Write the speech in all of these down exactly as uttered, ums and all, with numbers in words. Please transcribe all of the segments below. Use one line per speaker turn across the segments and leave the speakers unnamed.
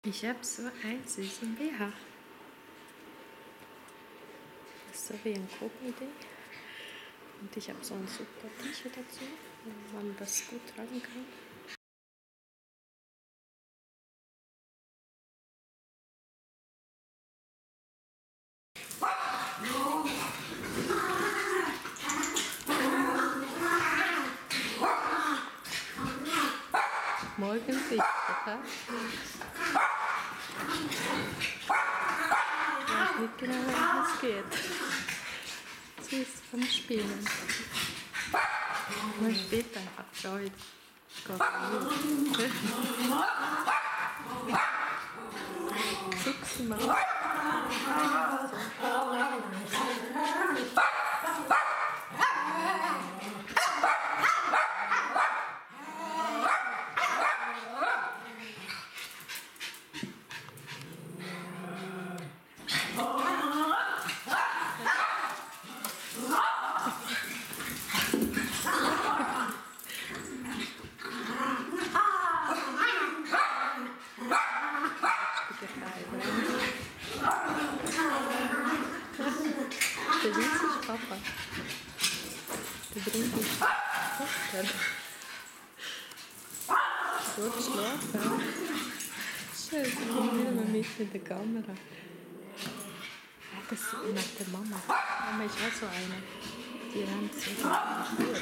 Ich habe so einen süßen B H. Das ist so wie ein Krokodil. Und ich habe so ein super T-Shirt dazu, wo man das gut tragen kann. Morgen Fisch, okay? Ich weiß nicht genau, worum es geht. Sie ist vom Spielen. Man spielt einfach Freude. Geht gut. Guck sie mal. Der Wies ist Papa. Der bringt mich Futter. Gut schlafen. Schön, ich komme mal mit in der Kamera. Das nach der Mama. Mama ist auch so eine. Die rennt so gut.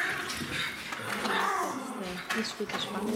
Das ist wieder spannend.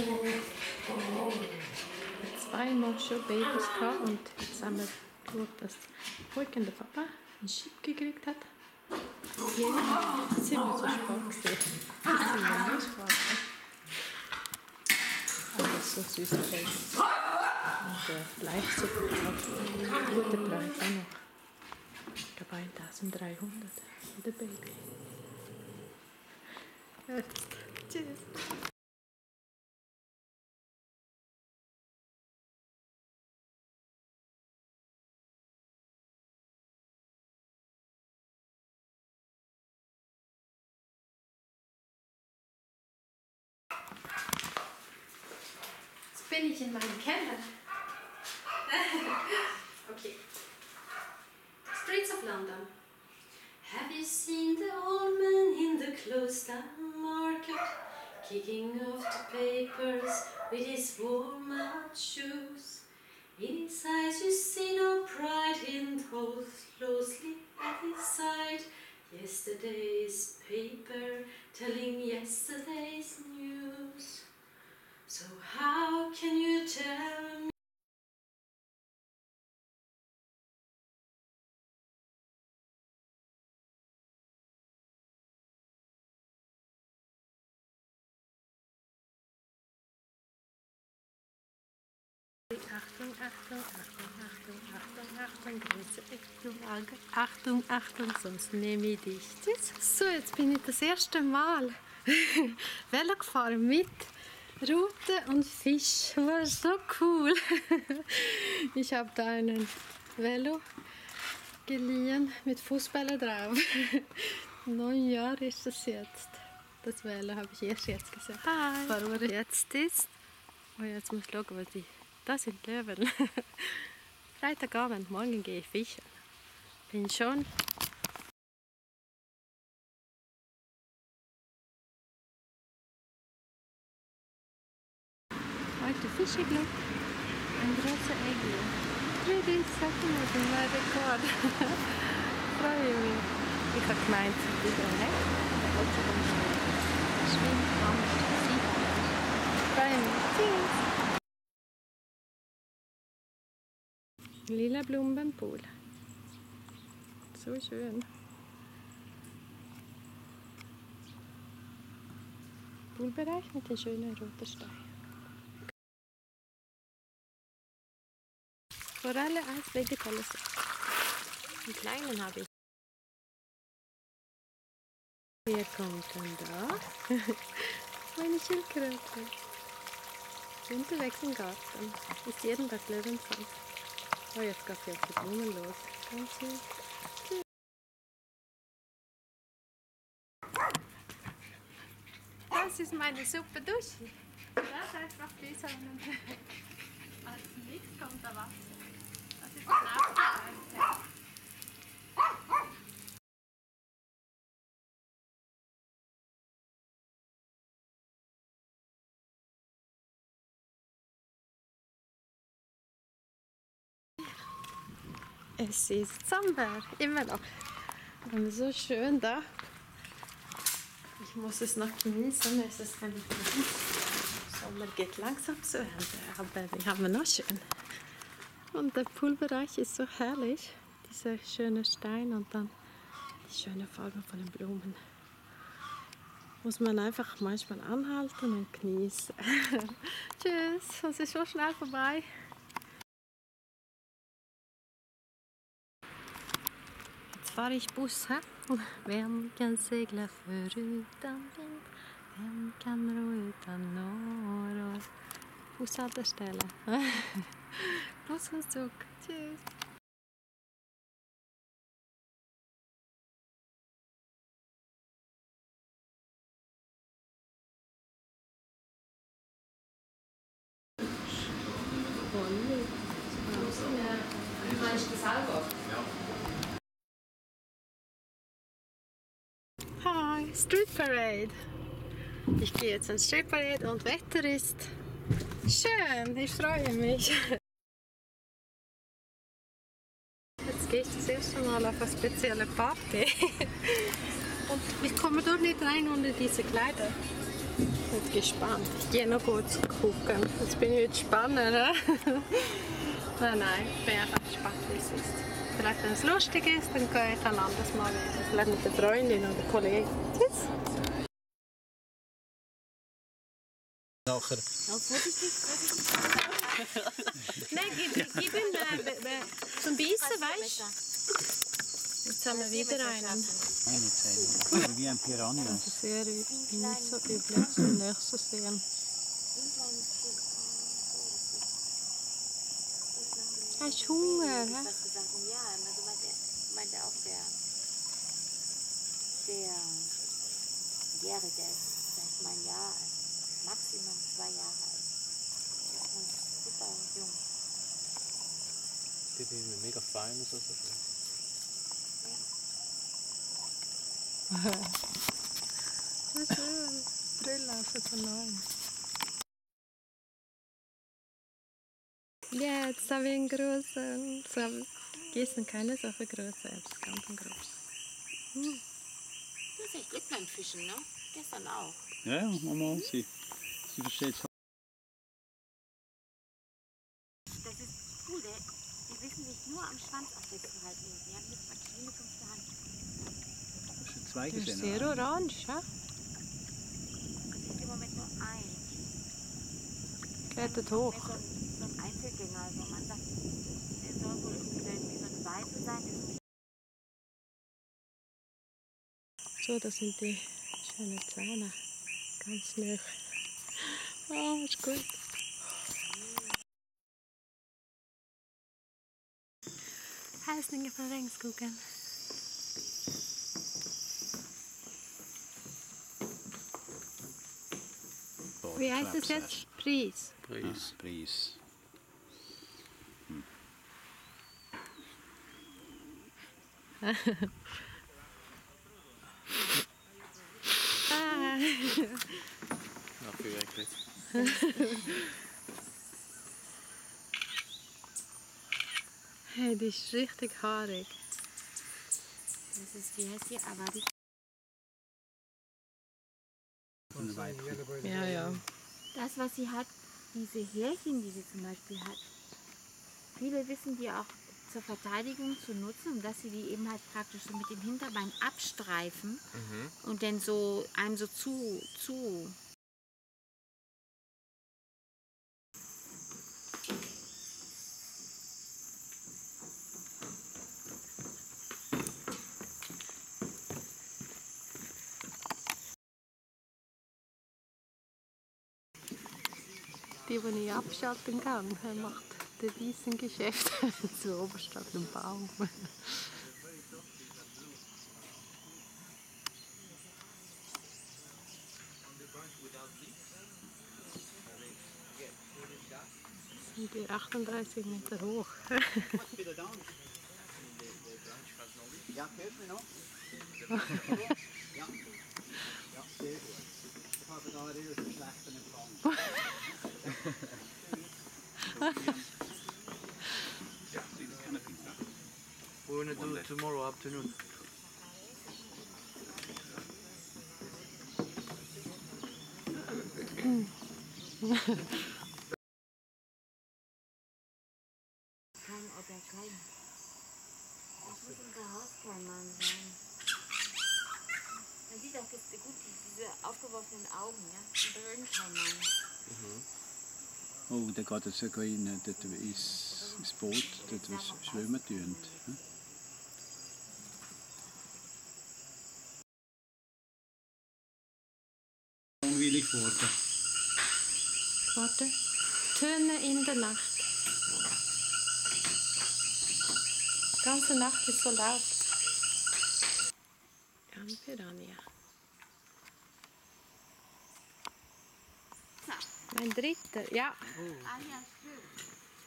Ich habe zweimal schon Babys gehabt und jetzt haben wir geschaut, dass heute der Papa einen Chip gekriegt hat. Ja, das sind wir so spannend gewesen. Das sind wir nicht spannend. Aber das ist so süß Babys. Und der Fleischsuppe hat gute Preis auch noch. Ich glaube eintausenddreihundert für den Baby. Ja, tschüss. Jetzt bin ich in meinem Keller. Okay. Streets of London. Have you seen the old man in the closed down market, kicking off the papers with his worn-out shoes? In his eyes you see no pride, he holds closely at his side yesterday's paper, telling yesterday's news. So how can you tell me? Achtung, Achtung, Achtung, Achtung, Achtung, Achtung, große Eckenwaage. Achtung, Achtung, sonst nehme ich dich. Tschüss. So, jetzt bin ich das erste Mal Velo gefahren mit Rute und Fisch. War so cool. Ich habe da einen Velo geliehen mit Fußbällen drauf. Neun Jahre ist das jetzt. Das Velo habe ich erst jetzt gesehen. Hi. Warum jetzt ist. Oh, jetzt muss ich schauen, was die. Das sind Löwen. Freitagabend, morgen gehe ich fischen. Bin schon. Heute Fischiglo. Ein großer Eglo. Drei Sekunden sind mein Rekord. Freue mich. Ich habe gemeint, wieder nicht. Schwimmt am See. Freue mich. Tschüss. Lila Blumenpool. So schön. Poolbereich mit den schönen roten Steinen. Forelle, Eis, Vegetaler Saft. Den kleinen habe ich. Wer kommt denn da? Meine Schildkröte. Unterwegs im Garten. Ist jeden Tag Löwenzahn. Oh, jetzt geht sie auf die Blumen los. Ganz süß. Das ist meine super Dusche. Das einfach wie so ein Nichts kommt da Wasser. Das ist das Nachteil. Es ist Sommer, immer noch. Und so schön da. Ich muss es noch genießen, es ist ein Sommer geht langsam zu Ende, aber wir haben noch schön. Und der Poolbereich ist so herrlich, dieser schöne Stein und dann die schöne Farbe von den Blumen. Muss man einfach manchmal anhalten und genießen. Tschüss, es ist schon schnell vorbei. Jetzt fahre ich Bus, hä? Vem kan segla förutan vind? Vem kan ro utan norr? Bushaltestelle. Bus und Zug. Tschüss.
Meinst du selber?
Hi, Street Parade. Ich gehe jetzt ins Street Parade und Wetter ist schön. Ich freue mich. Jetzt gehe ich das erste Mal auf eine spezielle Party. Und ich komme dort nicht rein ohne diese Kleider. Ich bin gespannt. Ich gehe noch kurz gucken. Jetzt bin ich jetzt spannend. Ne? Nein, nein, ich bin einfach gespannt, wie es ist. Vielleicht, wenn es lustig ist, dann gehe ich ein anderes Mal wieder. Vielleicht mit der Freundin oder Kollegen. Tschüss.
Nachher.
Ja, vorsichtig, vorsichtig.
Nein, gib, gib ihm äh, äh, zum Beißen, weißt du? Jetzt haben wir wieder einen.
Wie ein Piranha.
Das ist sehr üblich, nicht so üblich, so nicht so sehen. Hast du Hunger? Hä?
Was gesagt haben, ja, also meinte, meinte auch der, der Jährige, der ist vielleicht mal ein Jahr alt, Maximum zwei Jahre alt. Der ist super jung.
Die sind mega fein und so.
So schön. Brilllaufen von neuem. Ja, jetzt haben wir einen großen. So, gestern keine solche große, jetzt ganz groß. Hm.
Das ist echt gut beim Fischen, ne? Gestern auch.
Ja, Mama, sie, sie versteht es.
Das ist cool, der, die wissen sich nur am Schwanz aufrechtzuhalten. Die haben jetzt praktisch wie eine fünfte Hand.
Hast du zwei
Der ist
gesehen?
sehr
oder?
orange, ja?
Das ist im Moment nur ein.
Klettert hoch.
So ein, so ein Einzelgänger. Also man sagt, der soll wohl irgendwie so eine Weiße sein. Der
So, das sind die schönen Zähne. Ganz nah. Oh, ist gut. Häslinge von Regnskogen. Wie heißt es jetzt? Pries.
Preis. Ah, Preis.
Ah.
Ach, wie wirklich.
Hey, die ist richtig haarig.
Das ist, wie heißt die? Avadi.
Ja, ja.
Das, was sie hat, diese Härchen, die sie zum Beispiel hat, viele wissen die auch zur Verteidigung zu nutzen, dass sie die eben halt praktisch so mit dem Hinterbein abstreifen mhm. und dann so einem so zu, zu
Die, die ich abschalten kann, er macht diesen Geschäft zu Oberstadt im Baum. Und die achtunddreißig Meter hoch.
Ja, hörst du mich noch? Ja. Ja, sehr gut. Ich habe da einen relativ schlechten Empfang.
We're gonna do it tomorrow afternoon.
Kein oder kein. Das muss unser Hauskleinmann sein. Man sieht auch jetzt gut diese aufgeworfenen Augen, ja? Und Röntgenmann.
Oh, dann geht er sogar rein, dort ins, ins Boot, dort was schwimmen tun. Langweilig geworden.
Warte. Töne in der Nacht. Die ganze Nacht ist so laut. Ein Piranha. Mein dritter, ja.
Ah ja, stimmt.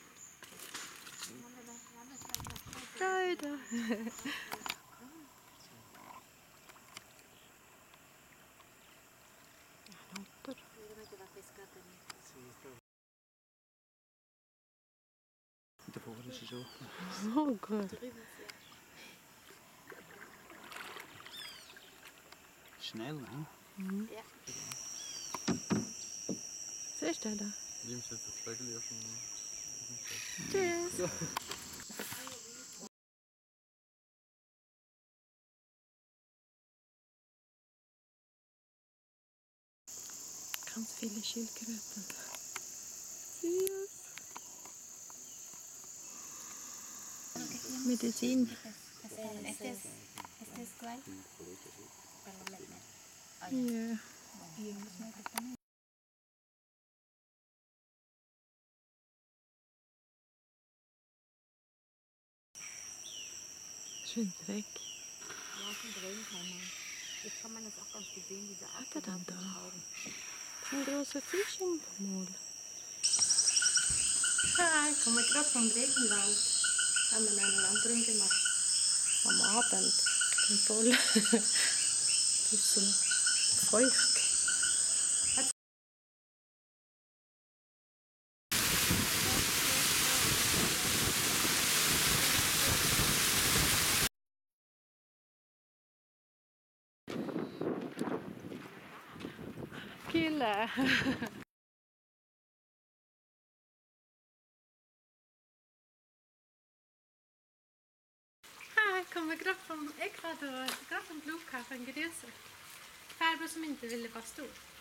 Da, da.
Da vorne ist er schon.
Oh Gott.
Schnell, ne?
Ja.
Siehst du da?
Nimmst jetzt das Vögel ja schon.
Tschüss. Ganz viele Schildkröten. Süß. Medizin.
Este es, este es cuál?
Ja. Schön Dreck.
Ja, ist ein Röntgenmann. Jetzt kann man das auch ganz gut sehen, diese
Hat er dann da?
Augen.
Ein großer Fisch im Maul. Hi, ich komme gerade vom Regenwald. Haben wir eine Wanderung gemacht. Am Abend. Und voll. Bisschen feucht. Killer. Hi, ich komme gerade vom Ecuador, gerade vom Flughafen. Grüß euch. Farbror som inte ville vara stor.